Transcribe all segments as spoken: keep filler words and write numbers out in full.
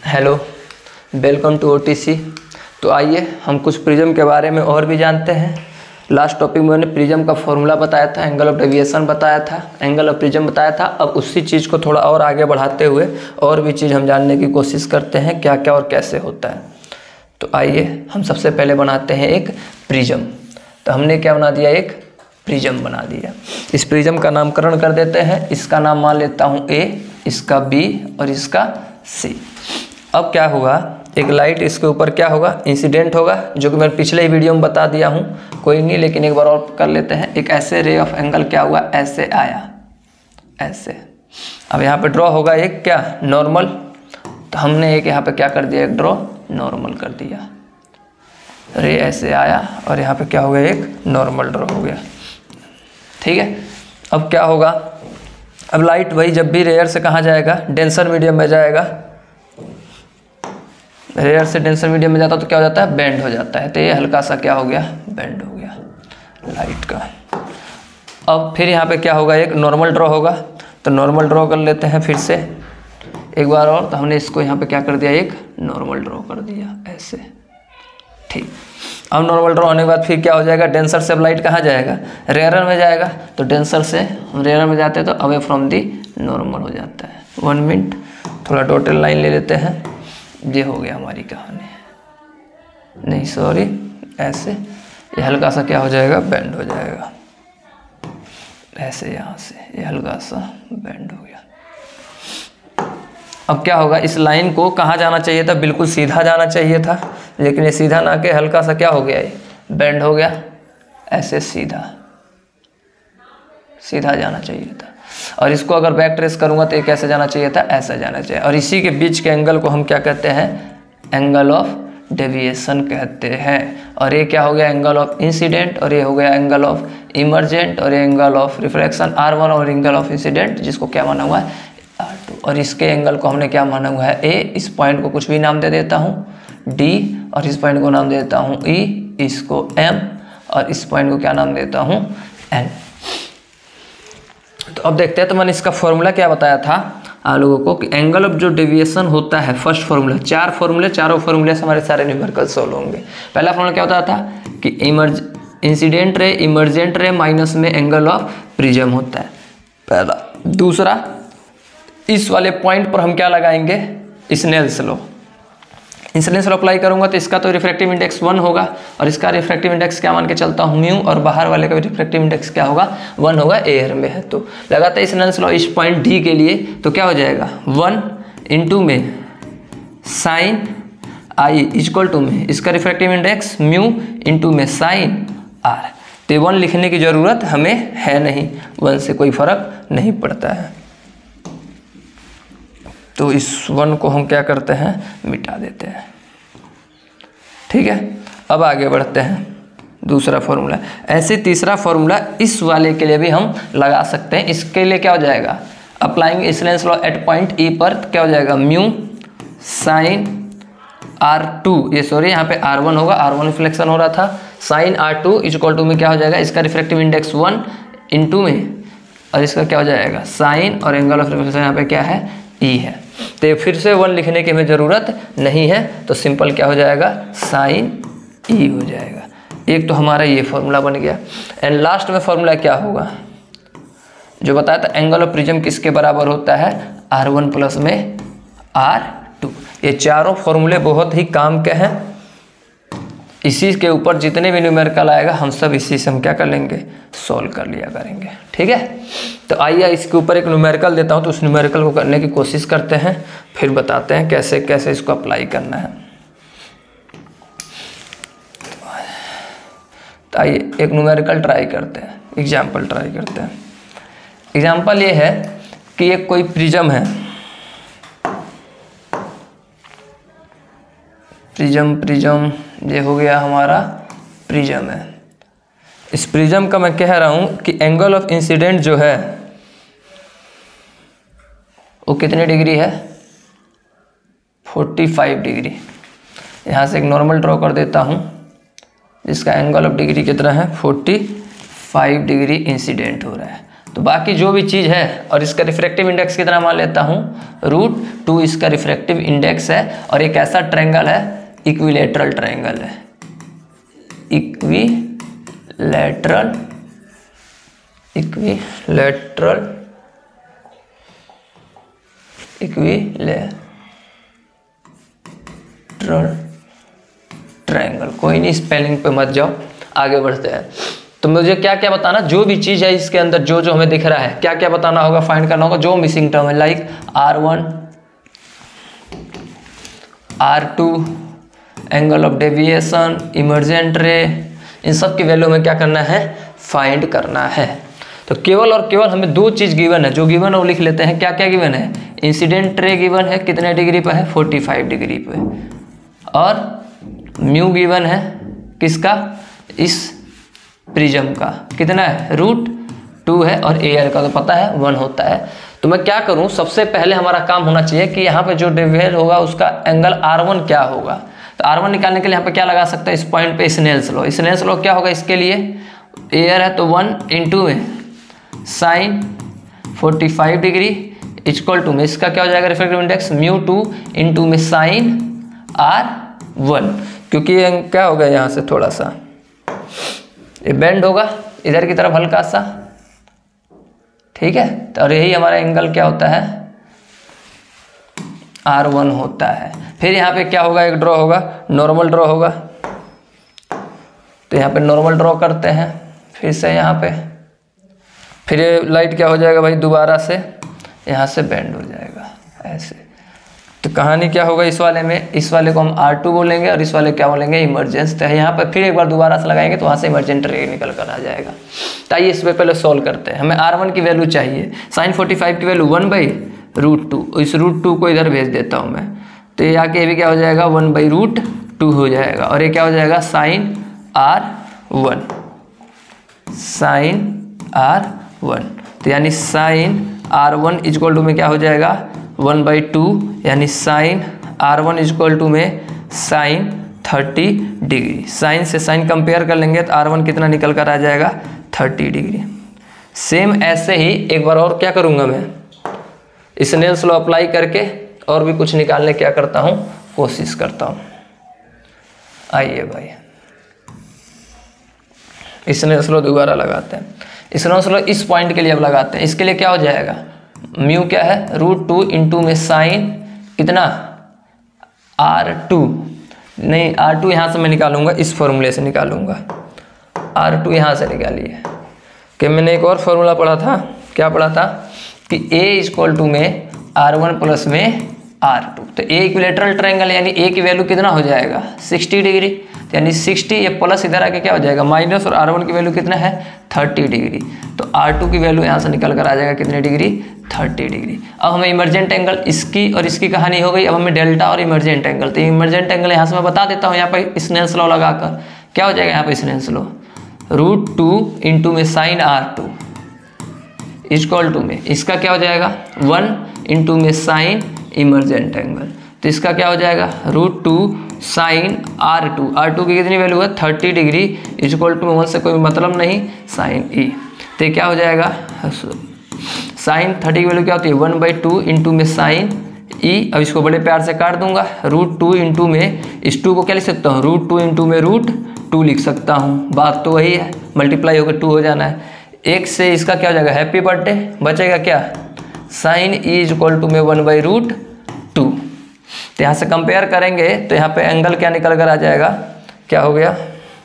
Hello, welcome to OTC. तो आइए हम कुछ प्रिज्म के बारे में और भी जानते हैं। लास्ट टॉपिक में मैंने प्रिज्म का फॉर्मूला बताया था, एंगल ऑफ डेविएशन बताया था, एंगल ऑफ प्रिज्म बताया था। अब उसी चीज़ को थोड़ा और आगे बढ़ाते हुए और भी चीज़ हम जानने की कोशिश करते हैं, क्या क्या और कैसे होता है। तो आइए हम सबसे पहले बनाते हैं एक प्रिज्म। तो हमने क्या बना दिया, एक प्रिज्म बना दिया। इस प्रिज्म का नामकरण कर देते हैं। इसका नाम मान लेता हूँ ए, इसका बी और इसका सी। अब क्या होगा, एक लाइट इसके ऊपर क्या होगा, इंसिडेंट होगा, जो कि मैंने पिछले ही वीडियो में बता दिया हूँ, कोई नहीं, लेकिन एक बार और कर लेते हैं। एक ऐसे रे ऑफ एंगल क्या हुआ, ऐसे आया, ऐसे। अब यहाँ पे ड्रॉ होगा एक क्या, नॉर्मल। तो हमने एक यहाँ पे क्या कर दिया, एक ड्रॉ नॉर्मल कर दिया। रे ऐसे आया और यहाँ पे क्या हो गया, एक नॉर्मल ड्रॉ हो गया। ठीक है। अब क्या होगा, अब लाइट वही जब भी रेयर से कहाँ जाएगा, डेंसर मीडियम में जाएगा। रेयर से डेंसर मीडियम में जाता तो क्या हो जाता है, बेंड हो जाता है। तो ये हल्का सा क्या हो गया, बेंड हो गया लाइट का। अब फिर यहाँ पे क्या होगा, एक नॉर्मल ड्रॉ होगा। तो नॉर्मल ड्रॉ कर लेते हैं फिर से एक बार और। तो हमने इसको यहाँ पे क्या कर दिया, एक नॉर्मल ड्रॉ कर दिया ऐसे। ठीक। अब नॉर्मल ड्रॉ होने के बाद फिर क्या हो जाएगा, डेंसर से अब लाइट कहाँ जाएगा, रेयर में जाएगा। तो डेंसर से हम रेयर में जाते हैं तो अवे फ्रॉम दी नॉर्मल हो जाता है। वन मिनट, थोड़ा डॉटेड लाइन ले लेते हैं। ये हो गया हमारी कहानी, नहीं सॉरी, ऐसे। ये हल्का सा क्या हो जाएगा, बेंड हो जाएगा ऐसे, यहाँ से ये हल्का सा बेंड हो गया। अब क्या होगा, इस लाइन को कहाँ जाना चाहिए था, बिल्कुल सीधा जाना चाहिए था, लेकिन ये सीधा ना के हल्का सा क्या हो गया, ये बेंड हो गया ऐसे, सीधा सीधा जाना चाहिए था। और इसको अगर बैक ट्रेस करूँगा तो ये कैसे जाना चाहिए था, ऐसा जाना चाहिए। और इसी के बीच के एंगल को हम क्या कहते हैं, एंगल ऑफ डेविएशन कहते हैं। और ये क्या हो गया, एंगल ऑफ इंसिडेंट, और ये हो गया एंगल ऑफ इमर्जेंट, और ये angle of reflection R one, और एंगल ऑफ इंसिडेंट जिसको क्या माना हुआ है, आर टू। और इसके एंगल को हमने क्या माना हुआ है, ए। इस पॉइंट को कुछ भी नाम दे देता हूँ, डी, और इस पॉइंट को नाम दे देता हूँ ई, इसको एम, और इस पॉइंट को क्या नाम देता हूँ, एन। तो अब देखते हैं। तो मैंने इसका फॉर्मूला क्या बताया था आप लोगों को कि एंगल ऑफ जो डेविएशन होता है, फर्स्ट फॉर्मूला, चार फॉर्मूले, चारों फॉर्मूले से हमारे सारे न्यूमेरिकल सॉल्व होंगे। पहला फॉर्मूला क्या होता था कि emerge incident ray, emergent ray minus में एंगल ऑफ प्रिज्म होता है, पहला। दूसरा, इस वाले पॉइंट पर हम क्या लगाएंगे, Snell's law. Snell's law apply करूंगा तो इसका तो रिफ्रैक्टिव इंडेक्स वन होगा, और इसका रिफ्रैक्टिव इंडेक्स क्या मान के चलता हूँ, म्यू, और बाहर वाले का भी रिफ्रैक्टिव इंडेक्स क्या होगा, वन होगा, एयर में है। तो लगाते हैं स्नेल्स लॉ इस पॉइंट डी के लिए, तो क्या हो जाएगा, वन इंटू में साइन आई इक्वल टू में इसका रिफ्रैक्टिव इंडेक्स म्यू इंटू में साइन आर। तो वन लिखने की ज़रूरत हमें है नहीं, वन से कोई फर्क नहीं पड़ता है। तो इस वन को हम क्या करते हैं, मिटा देते हैं। ठीक है। अब आगे बढ़ते हैं, दूसरा फॉर्मूला। ऐसे तीसरा फॉर्मूला इस वाले के लिए भी हम लगा सकते हैं। इसके लिए क्या हो जाएगा, applying Snell's law at point E पर क्या हो जाएगा, म्यू साइन आर टू, ये सॉरी यहाँ पे आर वन होगा, आर वन रिफ्लेक्शन हो रहा था, sine r two equal to में क्या हो जाएगा, इसका रिफ्रैक्टिव इंडेक्स वन इंटू में, और इसका क्या हो जाएगा, साइन, और एंगल ऑफ रिफ्लेक्शन यहाँ पे क्या है, ई है। तो फिर से वन लिखने की हमें ज़रूरत नहीं है, तो सिंपल क्या हो जाएगा, साइन ई हो जाएगा। एक तो हमारा ये फॉर्मूला बन गया। एंड लास्ट में फॉर्मूला क्या होगा, जो बताया था एंगल ऑफ प्रिज्म किसके बराबर होता है, आर वन प्लस में आर टू। ये चारों फॉर्मूले बहुत ही काम के हैं। इसी के ऊपर जितने भी न्यूमेरिकल आएगा हम सब इसी से हम क्या कर लेंगे, सॉल्व कर लिया करेंगे। ठीक है। तो आइए इसके ऊपर एक न्यूमेरिकल देता हूँ, तो उस न्यूमेरिकल को करने की कोशिश करते हैं, फिर बताते हैं कैसे कैसे इसको अप्लाई करना है। तो आइए एक न्यूमेरिकल ट्राई करते हैं, एग्जाम्पल ट्राई करते हैं। एग्जाम्पल ये है कि एक कोई प्रिज्म है, प्रिज्म प्रिज्म ये हो गया हमारा प्रिज्म है। इस प्रिज्म का मैं कह रहा हूँ कि एंगल ऑफ इंसिडेंट जो है वो कितने डिग्री है, पैंतालीस डिग्री। यहाँ से एक नॉर्मल ड्रॉ कर देता हूँ जिसका एंगल ऑफ डिग्री कितना है, पैंतालीस डिग्री इंसिडेंट हो रहा है। तो बाकी जो भी चीज़ है, और इसका रिफ्रैक्टिव इंडेक्स कितना मान लेता हूँ, रूट टू इसका रिफ्रैक्टिव इंडेक्स है, और एक ऐसा ट्रायंगल है, इक्विलेटरल ट्रायंगल है, इक्विलेटरल इक्विलेटरल इक्विलेटरल ट्रायंगल। कोई नहीं, स्पेलिंग पे मत जाओ, आगे बढ़ते हैं। तो मुझे क्या क्या बताना, जो भी चीज़ है इसके अंदर जो जो हमें दिख रहा है, क्या क्या बताना होगा, फाइंड करना होगा जो मिसिंग टर्म है, like r one, r two, angle of deviation, emergent ray, इन सब की वैल्यू में क्या करना है, फाइंड करना है। तो केवल और केवल हमें दो चीज़ गिवन है, जो गिवन है वो लिख लेते हैं। क्या क्या गिवन है, इंसिडेंट रे गिवन है, कितने डिग्री पे है, पैंतालीस डिग्री पे, और म्यू गिवन है किसका, इस प्रिज्म का, कितना है, रूट टू है, और एयर का तो पता है वन होता है। तो मैं क्या करूं, सबसे पहले हमारा काम होना चाहिए कि यहाँ पे जो डेविएट होगा उसका एंगल आर वन क्या होगा। तो आर वन निकालने के लिए यहाँ पे क्या लगा सकते हैं, इस पॉइंट पे स्नेल्स लॉ। स्नेल्स लॉ क्या होगा इसके लिए, एयर है तो वन इंटू में sine forty five degree equal to में इसका क्या हो जाएगा, refractive index mu two into में साइन आर वन, क्योंकि ये क्या होगा यहाँ से थोड़ा सा ये बेंड होगा इधर की तरफ हल्का सा, ठीक है। तो और यही हमारा एंगल क्या होता है, आर वन होता है। फिर यहाँ पे क्या होगा, एक ड्रॉ होगा, नॉर्मल ड्रॉ होगा। तो यहाँ पे नॉर्मल ड्रॉ करते हैं फिर से यहाँ पे, फिर ये लाइट क्या हो जाएगा भाई, दोबारा से यहाँ से बेंड हो जाएगा ऐसे। तो कहानी क्या होगा इस वाले में, इस वाले को हम आर टू बोलेंगे और इस वाले क्या बोलेंगे, इमरजेंस। तो यहाँ पर फिर एक बार दोबारा से लगाएंगे तो वहाँ से इमरजेंट रे निकल कर आ जाएगा। तो आइए इस पर पहले सॉल्व करते हैं। हमें आर वन की वैल्यू चाहिए, साइन फोर्टी फाइव की value one by root two, इस रूट टू को इधर भेज देता हूँ मैं। तो ये आके ये भी क्या हो जाएगा, वन बाई रूट टू हो जाएगा, और ये क्या हो जाएगा, sine r one, sine r one. तो यानी sine r one equal to में क्या हो जाएगा, वन बाई टू, यानी sine r one equal to में साइन थर्टी डिग्री। साइन से साइन कंपेयर कर लेंगे तो आर वन कितना निकल कर आ जाएगा, थर्टी डिग्री। सेम ऐसे ही एक बार और क्या करूँगा मैं, स्नेल्स लॉ अप्लाई करके और भी कुछ निकालने क्या करता हूँ, कोशिश करता हूँ। आइए भाई स्नेल्स लॉ दोबारा लगाते हैं। स्नेल्स लॉ इस पॉइंट के लिए अब लगाते हैं। इसके लिए क्या हो जाएगा, म्यू क्या है, रूट टू इंटू में साइन कितना, आर टू, नहीं आर टू यहाँ से मैं निकालूंगा, इस फॉर्मूले से निकालूंगा, आर टू यहाँ से निकालिए। कि मैंने एक और फॉर्मूला पढ़ा था, क्या पढ़ा था कि a इक्वल टू में आर वन प्लस में आर टू। तो a इक्विलेटरल ट्रायंगल यानी a की वैल्यू कितना हो जाएगा, सिक्सटी डिग्री। तो यानी सिक्सटी, ये प्लस इधर आके क्या हो जाएगा माइनस, और आर वन की वैल्यू कितना है, थर्टी डिग्री। तो आर टू की वैल्यू यहाँ से निकल कर आ जाएगा कितनी डिग्री, थर्टी डिग्री। अब हमें इमरजेंट एंगल, इसकी और इसकी कहानी हो गई। अब हमें डेल्टा और इमरजेंट एंगल, तो इमरजेंट एंगल यहाँ से मैं बता देता हूँ। यहाँ पर स्नेल्स लॉ लगाकर क्या हो जाएगा, यहाँ पर Snell's law root two into में sine r two equal to में इसका क्या हो जाएगा, वन इंटू में साइन इमरजेंट एंगल। तो इसका क्या हो जाएगा, root two sine r two, r two की कितनी वैल्यू है, थर्टी डिग्री इक्वल टू में वन से कोई मतलब नहीं, साइन ई। तो क्या हो जाएगा, साइन थर्टी की वैल्यू क्या होती है, वन बाई टू इंटू में साइन ई। अब इसको बड़े प्यार से काट दूंगा, रूट टू इंटू में इस टू को क्या लिख सकता हूँ, रूट टू इंटू में रूट टू लिख सकता हूँ। बात तो वही है, मल्टीप्लाई होकर टू हो जाना है। एक से इसका क्या हो जाएगा, हैप्पी बर्थडे, बचेगा क्या, sine E is equal to में वन बाई रूट टू। तो यहाँ से कंपेयर करेंगे तो यहाँ पे एंगल क्या निकल कर आ जाएगा, क्या हो गया,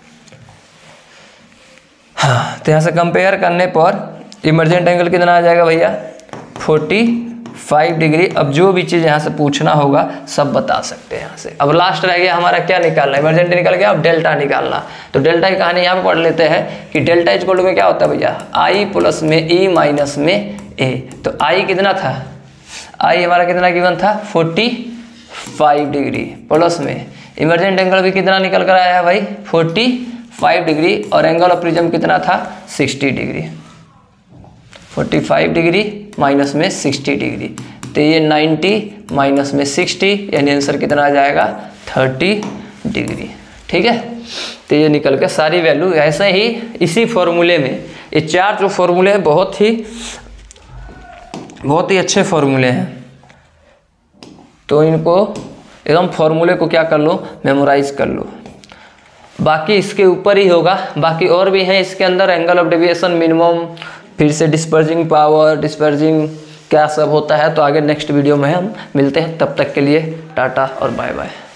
हाँ। तो यहाँ से कंपेयर करने पर इमरजेंट एंगल कितना आ जाएगा भैया, फोर्टी फाइव डिग्री। अब जो भी चीज़ यहाँ से पूछना होगा सब बता सकते हैं यहाँ से। अब लास्ट रह गया हमारा क्या निकालना, इमरजेंट निकल गया, अब डेल्टा निकालना। तो डेल्टा की कहानी यहाँ पे पढ़ लेते हैं कि डेल्टा इक्वल टू में क्या होता है भैया, आई प्लस में ई माइनस में ए। तो आई कितना था, आई हमारा कितना गिवन था, फोर्टी फाइव डिग्री प्लस में इमरजेंट एंगल भी कितना निकल कर आया है भाई, फोर्टी फाइव डिग्री, और एंगल ऑफ प्रिज्म कितना था, sixty degree. Forty five degree minus में सिक्सटी डिग्री, तो ये नाइन्टी माइनस में सिक्सटी, यानी आंसर कितना आ जाएगा, थर्टी डिग्री। ठीक है, तो ये निकल के सारी वैल्यू ऐसे ही इसी फॉर्मूले में ये चार जो फॉर्मूले हैं बहुत ही बहुत ही अच्छे फॉर्मूले हैं, तो इनको एकदम फॉर्मूले को क्या कर लो, मेमोराइज कर लो। बाकी इसके ऊपर ही होगा, बाकी और भी हैं इसके अंदर, एंगल ऑफ डेविएशन, मिनिमम, फिर से डिस्पर्जिंग पावर, डिस्पर्जिंग क्या सब होता है, तो आगे नेक्स्ट वीडियो में हम मिलते हैं। तब तक के लिए टाटा और बाय बाय।